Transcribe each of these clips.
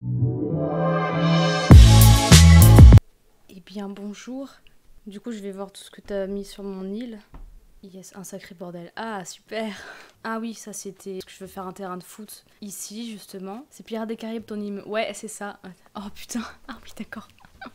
Eh bien bonjour, du coup je vais voir tout ce que t'as mis sur mon île. Yes, un sacré bordel. Ah super. Ah oui, ça c'était... Je veux faire un terrain de foot ici justement. C'est Pirates des Caraïbes ton immeuble. Ouais c'est ça. Oh putain, ah oui d'accord.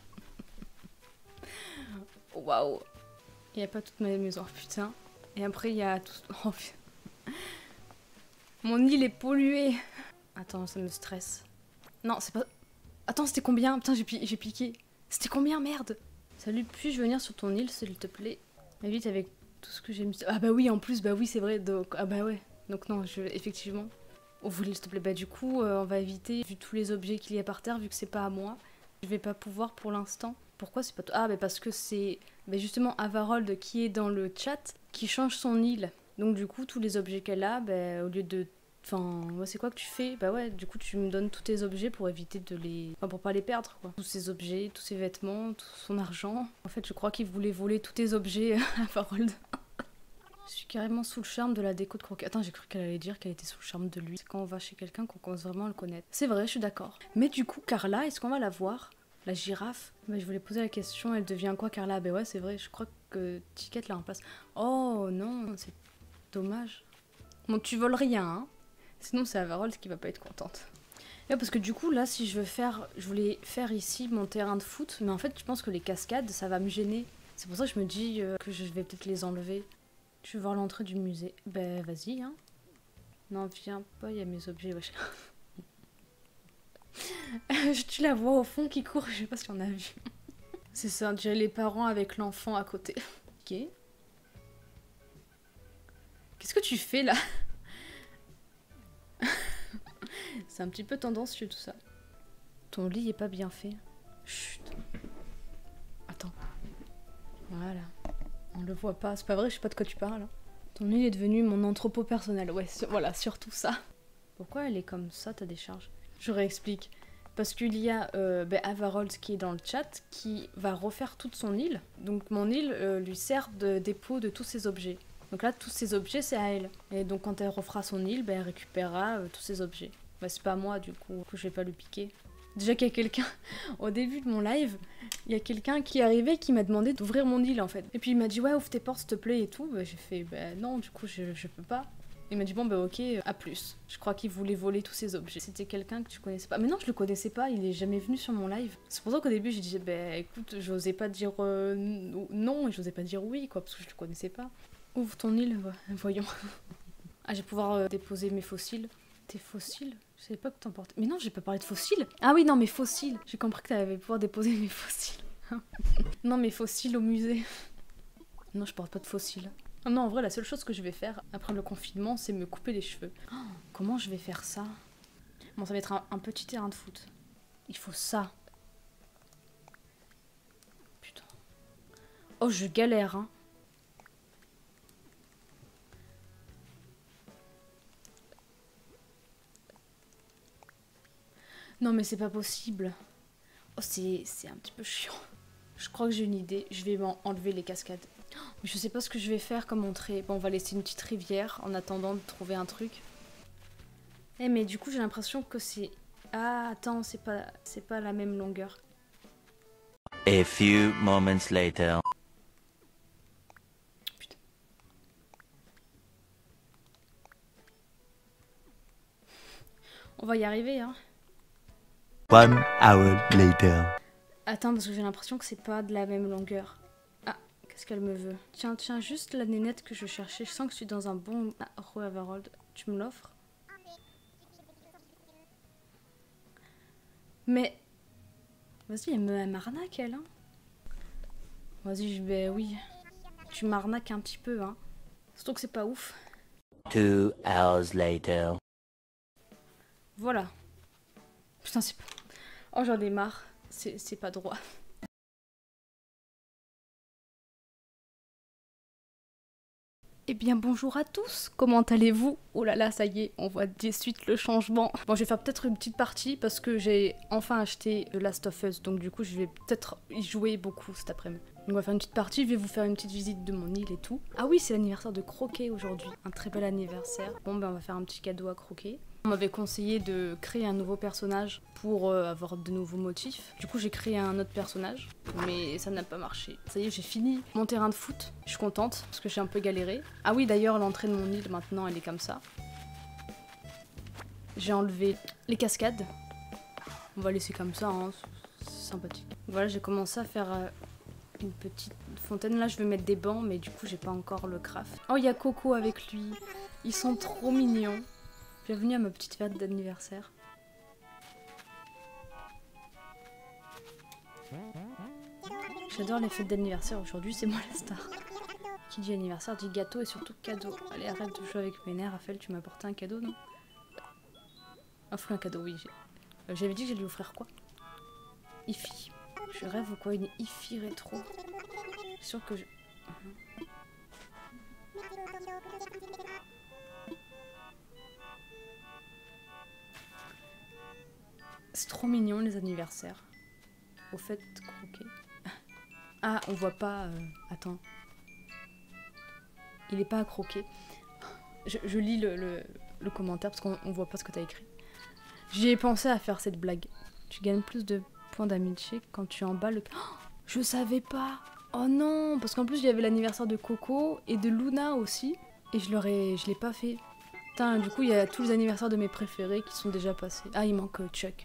Waouh. Il n'y a pas toute ma maison, oh, putain. Et après il y a tout... Oh putain. Mon île est polluée. Attends, ça me stresse. Non, c'est pas... Attends, c'était combien? Putain, j'ai piqué. C'était combien, merde? Salut, puis-je venir sur ton île, s'il te plaît? Vite avec tout ce que j'ai mis... Ah bah oui, en plus, bah oui, c'est vrai, donc... Ah bah ouais. Donc non, effectivement... Oh, vous, s'il te plaît, bah du coup, on va éviter, vu tous les objets qu'il y a par terre, vu que c'est pas à moi. Je vais pas pouvoir pour l'instant. Pourquoi c'est pas... Ah bah parce que c'est... Bah justement, Avarold, qui est dans le chat, qui change son île. Donc du coup, tous les objets qu'elle a, bah au lieu de... Enfin, ouais, c'est quoi que tu fais? Bah ouais, du coup tu me donnes tous tes objets pour éviter de les... Enfin, pour pas les perdre, quoi. Tous ces objets, tous ses vêtements, tout son argent. En fait, je crois qu'il voulait voler tous tes objets à Farold. Je suis carrément sous le charme de la déco de Croquet. Attends, j'ai cru qu'elle allait dire qu'elle était sous le charme de lui. C'est quand on va chez quelqu'un qu'on commence vraiment à le connaître. C'est vrai, je suis d'accord. Mais du coup, Carla, est-ce qu'on va la voir? La girafe? Bah, je voulais poser la question, elle devient quoi, Carla? Bah ouais, c'est vrai, je crois que Ticket la remplace. Oh non, c'est dommage. Bon, tu voles rien, hein? Sinon, c'est Avarold qui va pas être contente. Ouais, parce que du coup, là, si je veux faire... Je voulais faire ici mon terrain de foot, mais en fait, je pense que les cascades, ça va me gêner. C'est pour ça que je me dis que je vais peut-être les enlever. Je vais voir l'entrée du musée. Ben, vas-y, hein. Non, viens pas, il y a mes objets, wesh. Tu la vois au fond qui court, je sais pas si on a vu. C'est ça, déjà les parents avec l'enfant à côté. Ok. Qu'est-ce que tu fais, là? C'est un petit peu tendancieux tout ça. Ton lit est pas bien fait. Chut. Attends. Voilà. On le voit pas. C'est pas vrai, je sais pas de quoi tu parles. Ton lit est devenu mon entrepôt personnel. Ouais, voilà, surtout ça. Pourquoi elle est comme ça, ta décharge? Je réexplique. Parce qu'il y a Avarold qui est dans le chat qui va refaire toute son île. Donc mon île lui sert de dépôt de tous ses objets. Donc là, tous ces objets, c'est à elle. Et donc quand elle refera son île, elle récupérera tous ces objets. Bah, c'est pas moi, du coup, je vais pas lui piquer. Déjà qu'il y a quelqu'un, au début de mon live, il y a quelqu'un qui est arrivé qui m'a demandé d'ouvrir mon île en fait. Et puis il m'a dit ouais, ouvre tes portes s'il te plaît et tout. Bah, j'ai fait bah non, du coup je peux pas. Il m'a dit bon bah ok, à plus. Je crois qu'il voulait voler tous ses objets. C'était quelqu'un que tu connaissais pas. Mais non, je le connaissais pas, il est jamais venu sur mon live. C'est pour ça qu'au début j'ai dit bah écoute, j'osais pas dire non et j'osais pas dire oui quoi, parce que je le connaissais pas. Ouvre ton île, voyons. Ah, je vais pouvoir déposer mes fossiles. Tes fossiles? Je savais pas que t'en portais. Mais non, j'ai pas parlé de fossiles. Ah oui, non, mes fossiles. J'ai compris que t'allais pouvoir déposer mes fossiles. Non, mes fossiles au musée. Non, je porte pas de fossiles. Oh non, en vrai, la seule chose que je vais faire après le confinement, c'est me couper les cheveux. Oh, comment je vais faire ça? Bon, ça va être un petit terrain de foot. Il faut ça. Putain. Oh, je galère, hein. Non, mais c'est pas possible. Oh, c'est un petit peu chiant. Je crois que j'ai une idée. Je vais enlever les cascades. Mais je sais pas ce que je vais faire comme entrée. Bon, on va laisser une petite rivière en attendant de trouver un truc. Eh, mais du coup, j'ai l'impression que c'est... Ah, attends, c'est pas la même longueur. A few moments later. Putain. On va y arriver, hein. 1 hour later. Attends, parce que j'ai l'impression que c'est pas de la même longueur. Ah, qu'est-ce qu'elle me veut? Tiens, juste la nénette que je cherchais. Je sens que je suis dans un bon... Ah, Avarold, tu me l'offres? Mais... Vas-y, elle m'arnaque, elle, hein. Vas-y, oui. Tu m'arnaques un petit peu, hein. Surtout que c'est pas ouf. 2 hours later. Voilà. Putain, c'est pas... Oh, j'en ai marre. C'est pas droit. Eh bien, bonjour à tous. Comment allez-vous? Oh là là, ça y est, on voit de suite le changement. Bon, je vais faire peut-être une petite partie parce que j'ai enfin acheté The Last of Us. Donc du coup, je vais peut-être y jouer beaucoup cet après-midi. Donc on va faire une petite partie, je vais vous faire une petite visite de mon île et tout. Ah oui, c'est l'anniversaire de Croquet aujourd'hui. Un très bel anniversaire. Bon, ben on va faire un petit cadeau à Croquet. On m'avait conseillé de créer un nouveau personnage pour avoir de nouveaux motifs. Du coup j'ai créé un autre personnage, mais ça n'a pas marché. Ça y est, j'ai fini mon terrain de foot. Je suis contente, parce que j'ai un peu galéré. Ah oui, d'ailleurs, l'entrée de mon île, maintenant, elle est comme ça. J'ai enlevé les cascades. On va laisser comme ça, hein. C'est sympathique. Voilà, j'ai commencé à faire une petite fontaine. Là, je vais mettre des bancs, mais du coup, j'ai pas encore le craft. Oh, il y a Coco avec lui. Ils sont trop mignons. Bienvenue à ma petite fête d'anniversaire. J'adore les fêtes d'anniversaire. Aujourd'hui, c'est moi la star. Qui dit anniversaire dit gâteau et surtout cadeau. Allez, arrête de jouer avec mes nerfs. Raphaël, tu m'as apporté un cadeau, non? Offre un cadeau, oui. J'avais dit que j'allais lui offrir quoi? Ifi. Je rêve ou quoi? Une Ifi rétro. Je suis sûre que je... C'est trop mignon les anniversaires. Au fait, croquer. Ah, on voit pas... Attends. Il est pas à croquer. Je lis le commentaire parce qu'on voit pas ce que t'as écrit. J'y ai pensé à faire cette blague. Tu gagnes plus de points d'amitié quand tu emballes le... Oh, je savais pas. Oh non, parce qu'en plus il y avait l'anniversaire de Coco et de Luna aussi. Et je l'ai pas fait. Putain, du coup il y a tous les anniversaires de mes préférés qui sont déjà passés. Ah, il manque Chuck.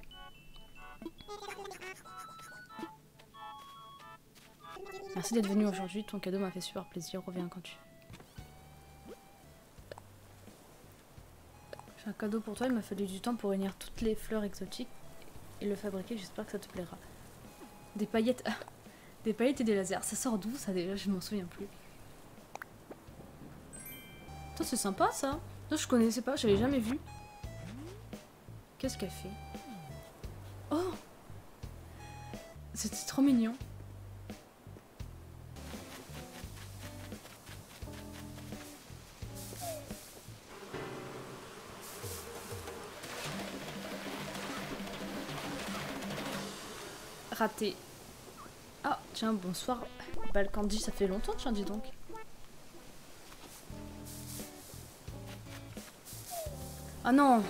Merci d'être venu aujourd'hui, ton cadeau m'a fait super plaisir, reviens quand tu veux. J'ai un cadeau pour toi, il m'a fallu du temps pour réunir toutes les fleurs exotiques et le fabriquer, j'espère que ça te plaira. Des paillettes, des paillettes et des lasers, ça sort d'où ça déjà? Je m'en souviens plus. Putain, c'est sympa ça. Non, je connaissais pas, j'avais jamais vu. Qu'est-ce qu'elle fait? Oh, c'était trop mignon. Raté. Ah, tiens, bonsoir. Balkandi, ça fait longtemps, tiens, dis donc. Ah non!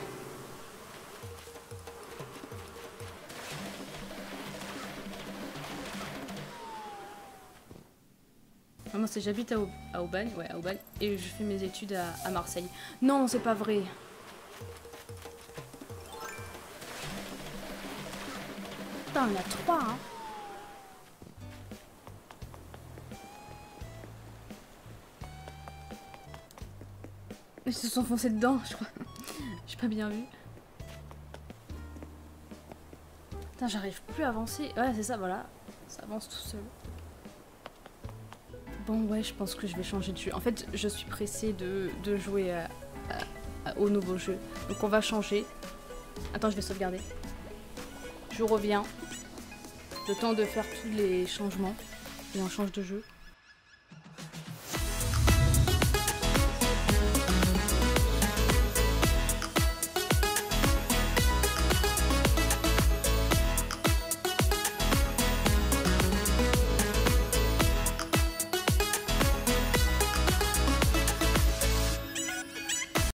Ah, moi, j'habite à Aubagne, ouais, à Aubagne, et je fais mes études à Marseille. Non, c'est pas vrai. Putain, il y en a 3, hein. Ils se sont foncés dedans, je crois. J'ai pas bien vu. Putain, j'arrive plus à avancer. Ouais, c'est ça, voilà. Ça avance tout seul. Bon, ouais, je pense que je vais changer de jeu. En fait, je suis pressée de jouer au nouveau jeu. Donc on va changer. Attends, je vais sauvegarder. Je reviens. Le temps de faire tous les changements. Et on change de jeu.